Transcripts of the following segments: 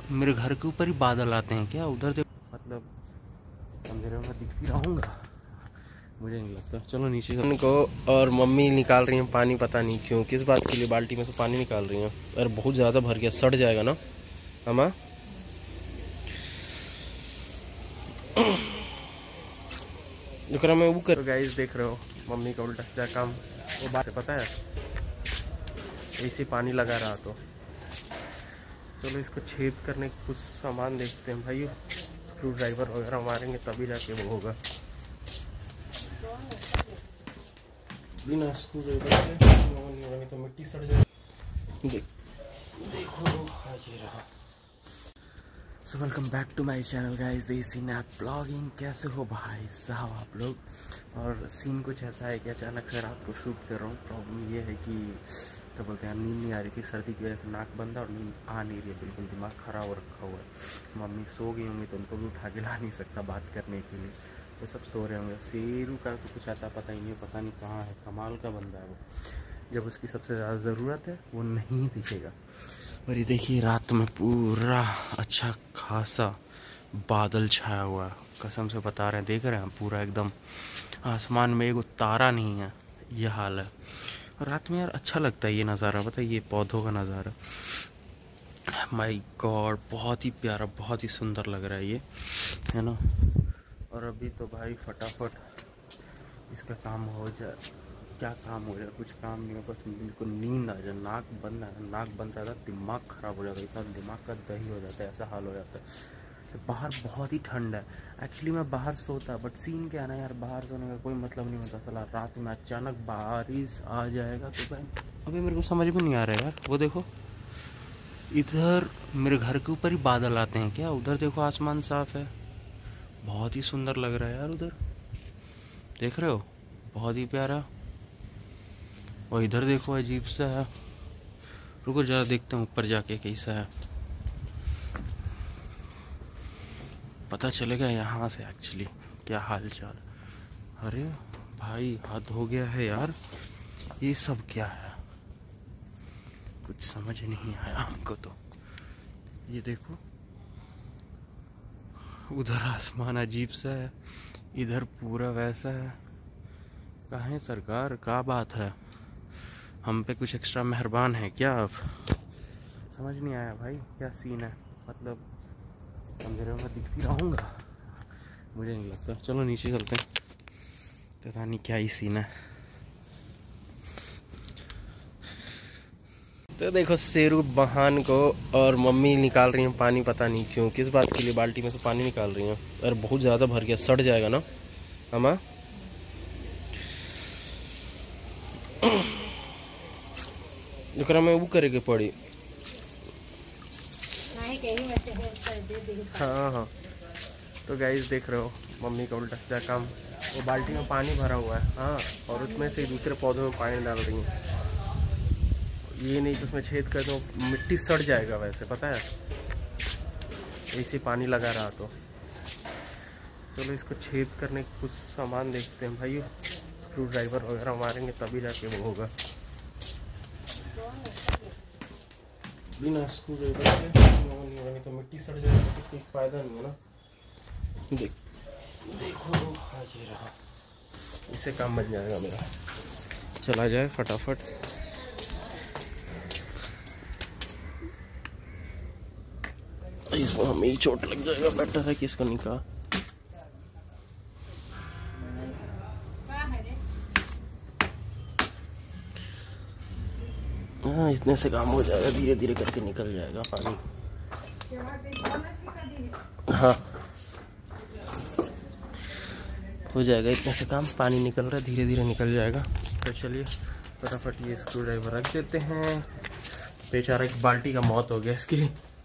मेरे घर के ऊपर ही बादल आते हैं क्या? उधर देखो, मतलब अंधेरे में दिख भी रहूँगा, मुझे नहीं लगता। चलो नीचे को। और मम्मी निकाल रही हैं पानी, पता नहीं क्यों, किस बात के लिए बाल्टी में से पानी निकाल रही हैं। और बहुत ज़्यादा भर गया, सड़ जाएगा ना अम्मा। दुकरा में वो कर। गाइस देख रहे हो मम्मी का उल्टा सीधा काम। वो बात है पता है, ऐसे पानी लगा रहा तो चलो इसको छेद करने के कुछ सामान देखते हैं भाई। स्क्रू ड्राइवर वगैरह मारेंगे तभी जाके वो होगा। बिना स्क्रू ड्राइवर से नहीं होगा, तो मिट्टी सड़ जाएगी। देखो ये रहा। So welcome back to my channel guys, desi नैप ब्लॉगिंग। कैसे हो भाई साहब आप लोग? और सीन कुछ ऐसा है कि अचानक से रात को शूट कर रहा हूँ। प्रॉब्लम ये है कि क्या बोलते हैं, नींद नहीं आ रही थी, सर्दी की वजह से नाक बंद है और नींद आ नहीं रही है, बिल्कुल दिमाग खराब हो रखा हुआ है। मम्मी सो गई होंगी तो उनको भी उठा के ला नहीं सकता बात करने के लिए, वो सब सो रहे होंगे। शेरू का तो कुछ आता पता ही नहीं, पता नहीं कहाँ है, कमाल का बंदा है वो। जब उसकी सबसे ज़्यादा ज़रूरत है वो नहीं दिखेगा। और ये देखिए रात में पूरा अच्छा खासा बादल छाया हुआ है, कसम से बता रहे हैं, देख रहे हैं पूरा एकदम आसमान में एक तारा नहीं है, ये हाल है। और रात में यार अच्छा लगता है ये नज़ारा, पता है, ये पौधों का नज़ारा, माय गॉड बहुत ही प्यारा, बहुत ही सुंदर लग रहा है ये, है ना। और अभी तो भाई फटाफट इसका काम हो जाए। क्या काम हो जाए? कुछ काम नहीं है, बस बिल्कुल नींद आ जाए, नाक बंद है, नाक बंद रहता है, दिमाग ख़राब हो जाता है, इतना दिमाग का दही हो जाता है, ऐसा हाल हो जाता है। तो बाहर बहुत ही ठंड है। एक्चुअली मैं बाहर सोता, बट सीन क्या है ना यार, बाहर सोने का कोई मतलब नहीं होता। चला रात में अचानक बारिश आ जाएगा तो भाई अभी मेरे को समझ में नहीं आ रहा है यार। वो देखो इधर मेरे घर के ऊपर ही बादल आते हैं क्या? उधर देखो आसमान साफ है, बहुत ही सुंदर लग रहा है यार उधर, देख रहे हो, बहुत ही प्यारा। और इधर देखो अजीब सा है, रुको ज़रा देखते हैं ऊपर जाके कैसा है, पता चलेगा यहाँ से एक्चुअली क्या हाल चाल। अरे भाई हद हो गया है यार, ये सब क्या है, कुछ समझ नहीं आया हमको तो। ये देखो उधर आसमान अजीब सा है, इधर पूरा वैसा है। कहाँ है सरकार, क्या बात है, हम पे कुछ एक्स्ट्रा मेहरबान है क्या? अब समझ नहीं आया भाई क्या सीन है, मतलब अंधेरे में दिख भी रहूँगा, मुझे नहीं लगता। चलो नीचे चलते हैं, पता नहीं क्या ही सीन है। तो देखो शेरू बहान को और मम्मी निकाल रही हैं पानी, पता नहीं क्यों, किस बात के लिए बाल्टी में से पानी निकाल रही हैं। और बहुत ज़्यादा भर गया, सड़ जाएगा ना अम्मा। दुकरा में वो करेगी पड़ी। हाँ हाँ। तो गाइस देख रहे हो मम्मी का उल्टा सीधा काम। वो बाल्टी में पानी भरा हुआ है, हाँ, और उसमें से दूसरे पौधों में पानी डाल रही हैं। ये नहीं कि उसमें छेद कर दो, मिट्टी सड़ जाएगा वैसे, पता है, ऐसे पानी लगा रहा तो चलो इसको छेद करने के कुछ सामान देखते हैं भाई। स्क्रू ड्राइवर वगैरह मारेंगे तभी जाके वो होगा। बिना स्क्रू ड्राइवर से नहीं होगा, तो मिट्टी सड़ जाएगी तो कोई फायदा नहीं है ना। देखो ये रहा, इससे काम बन जाएगा मेरा, चला जाए फटाफट। इसमें हमें ही चोट लग जाएगा, बेटर है कि इसको निकाल। हाँ इतने से काम हो जाएगा, धीरे धीरे करके निकल जाएगा पानी। हाँ हो जाएगा, इतने से काम, पानी निकल रहा है, धीरे धीरे निकल जाएगा। तो चलिए फटाफट ये स्क्रू ड्राइवर रख देते हैं। बेचारा एक बाल्टी का मौत हो गया इसकी।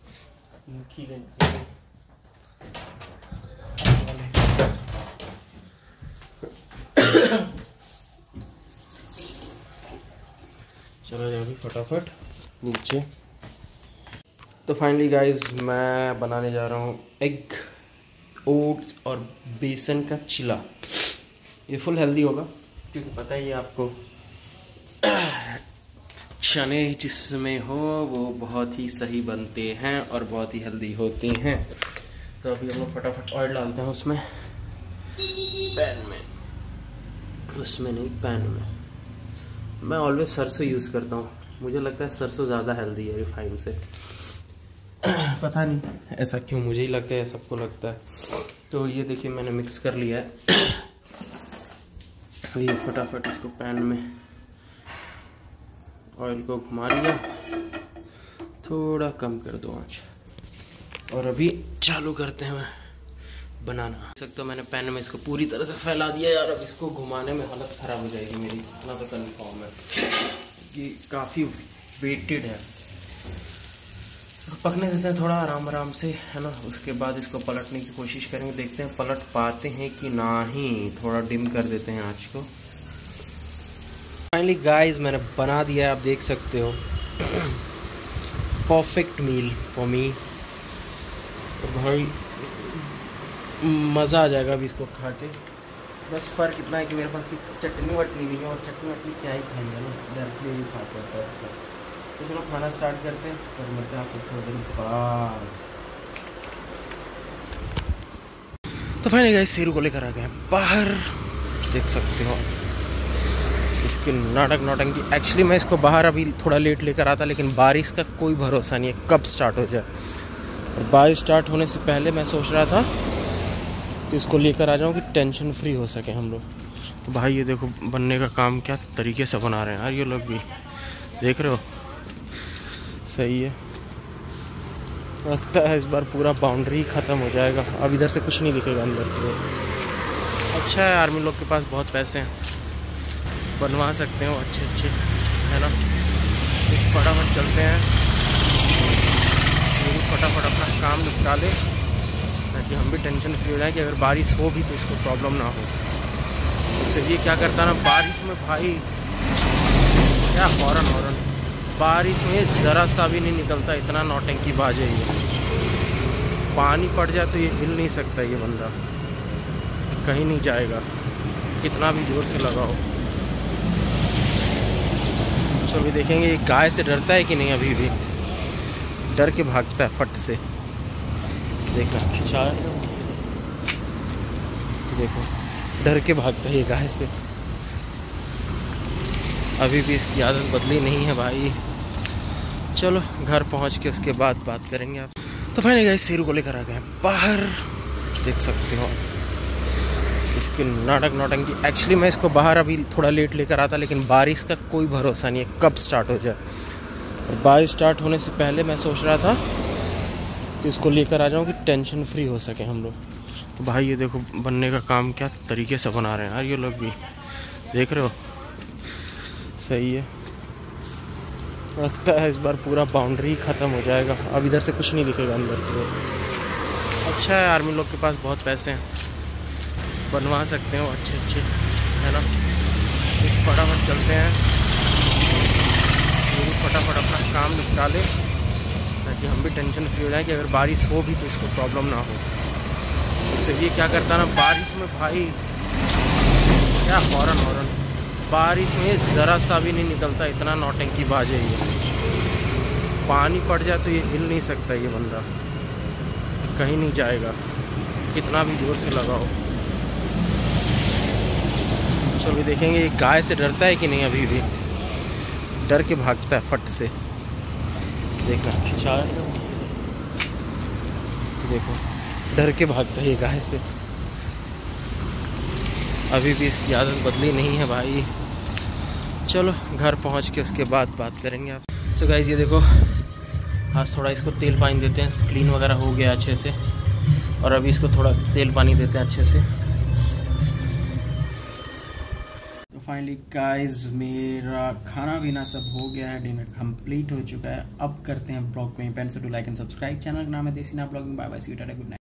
चलो जाओगी फटाफट नीचे। तो फाइनली गाइस मैं बनाने जा रहा हूँ एग, ओट्स और बेसन का चिला। ये फुल हेल्दी होगा क्योंकि पता ही है आपको चने जिसमें हो वो बहुत ही सही बनते हैं और बहुत ही हेल्दी होते हैं। तो अभी हम लोग फटाफट ऑयल डालते हैं उसमें, पैन में, उसमें नहीं पैन में। मैं ऑलवेज सरसों यूज़ करता हूँ, मुझे लगता है सरसों ज़्यादा हेल्दी है रिफाइन से। पता नहीं ऐसा क्यों, मुझे ही लगता है, सबको लगता है। तो ये देखिए मैंने मिक्स कर लिया है। ये फटाफट इसको पैन में ऑयल को घुमा लिया, थोड़ा कम कर दो आंच, और अभी चालू करते हैं बनाना। देख सकते हो मैंने पैन में इसको पूरी तरह से फैला दिया यार। अब इसको घुमाने में हालत ख़राब हो जाएगी मेरी, इतना तो कन्फर्म है। ये काफ़ी वेटेड है। पकने देते हैं थोड़ा आराम आराम से, है ना। उसके बाद इसको पलटने की कोशिश करेंगे, देखते हैं पलट पाते हैं कि ना ही। थोड़ा डिम कर देते हैं आँच को। फाइनली गाइस मैंने बना दिया है, आप देख सकते हो। Perfect meal for me. भाई मज़ा आ जाएगा अभी इसको खा के। बस फ़र्क इतना है कि मेरे पास की चटनी वटनी नहीं है, और चटनी वटनी क्या ही खाएंगे ना, डायरेक्टली नहीं खाते हैं बस। तो चलो खाना स्टार्ट करते हैं, और मिलते हैं आपको थोड़ी देर बाद। तो फाइनली गाइस शेरू को लेकर आ गए बाहर, देख सकते हो इसकी नाटक नौटंकी। एक्चुअली मैं इसको बाहर अभी थोड़ा लेट लेकर आता, लेकिन बारिश का कोई भरोसा नहीं है कब स्टार्ट हो जाए। और बारिश स्टार्ट होने से पहले मैं सोच रहा था कि इसको लेकर आ जाऊँ कि टेंशन फ्री हो सके हम लोग। तो भाई ये देखो बनने का काम क्या तरीके से बना रहे हैं यार ये लोग भी, देख रहे हो। सही है, लगता है इस बार पूरा बाउंड्री ख़त्म हो जाएगा। अब इधर से कुछ नहीं दिखेगा अंदर तो। अच्छा है आर्मी लोग के पास बहुत पैसे हैं, बनवा सकते हो अच्छे अच्छे, है ना। फटाफट चलते हैं, फटाफट अपना काम निपटा ले, ताकि हम भी टेंशन फ्री हो जाए कि अगर बारिश हो भी तो इसको प्रॉब्लम ना हो। तो ये क्या करता ना बारिश में, भाई क्या हॉर्न, बारिश में ज़रा सा भी नहीं निकलता, इतना नौटंकी बाज है ये। पानी पड़ जाए तो ये हिल नहीं सकता ये बंदा, कहीं नहीं जाएगा कितना भी ज़ोर से लगाओ। चलो अभी देखेंगे ये गाय से डरता है कि नहीं। अभी भी डर के भागता है फट से, देखना खिंचा, देखो डर के भागता है ये गाय से। अभी भी इसकी आदत बदली नहीं है भाई। चलो घर पहुंच के उसके बाद बात करेंगे आप। तो फाइनली गाइस शेरू को लेकर आ गए बाहर, देख सकते हो इसकी नाटक नौटंकी। एक्चुअली मैं इसको बाहर अभी थोड़ा लेट लेकर आता, लेकिन बारिश का कोई भरोसा नहीं है कब स्टार्ट हो जाए। और बारिश स्टार्ट होने से पहले मैं सोच रहा था कि इसको लेकर आ जाऊँ कि टेंशन फ्री हो सके हम लोग। तो भाई ये देखो बनने का काम क्या तरीके से बना रहे हैं यार ये लोग भी, देख रहे हो। सही है, लगता है इस बार पूरा बाउंड्री ख़त्म हो जाएगा। अब इधर से कुछ नहीं दिखेगा अंदर तो। अच्छा है आर्मी लोग के पास बहुत पैसे हैं, बनवा सकते हो अच्छे अच्छे, है ना। फटाफट चलते हैं, फटाफट अपना काम निपटा ले, ताकि हम भी टेंशन फ्री हो जाए कि अगर बारिश हो भी तो इसको प्रॉब्लम ना हो। तो ये क्या करता ना बारिश में, भाई क्या हॉर्न, बारिश में ज़रा सा भी नहीं निकलता, इतना नौटंकी बाज है ये। पानी पड़ जाए तो ये हिल नहीं सकता ये बंदा, कहीं नहीं जाएगा कितना भी ज़ोर से लगाओ। चलो अभी देखेंगे ये गाय से डरता है कि नहीं। अभी भी डर के भागता है फट से, देखना खिंचा, देखो डर के भागता है ये गाय से। अभी भी इसकी आदत बदली नहीं है भाई। चलो घर पहुंच के उसके बाद बात करेंगे आप। सो गाइस ये देखो आज थोड़ा इसको तेल पानी देते हैं, क्लीन वगैरह हो गया अच्छे से, और अभी इसको थोड़ा तेल पानी देते हैं अच्छे से। तो फाइनली गाइस मेरा खाना पीना सब हो गया है, डिनर कंप्लीट हो चुका है। अब करते हैं ब्लॉग को यहीं पे। So do like and subscribe, channel का नाम है देसी ना blogging. Bye bye, see you, tata, good night.